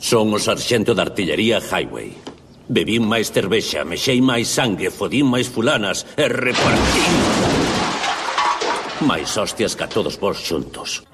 Son o sarxento da artillería Highway. Bebín máis cervexa, mexei máis sangue, fodín máis fulanas e repartín máis hostias que a todos vos xuntos.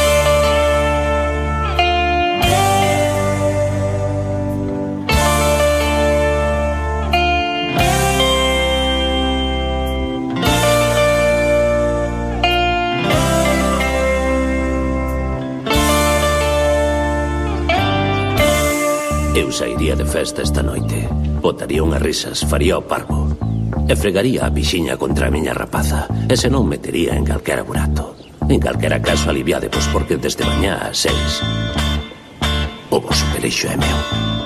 Eu sairía de festa esta noite, botaría unhas risas, faría o parvo e fregaría a vixiña contra a miña rapaza e se non metería en calquera burato. En calquera caso aliviadevos porque desde mañá ás 6 o vosso pelexo é meu.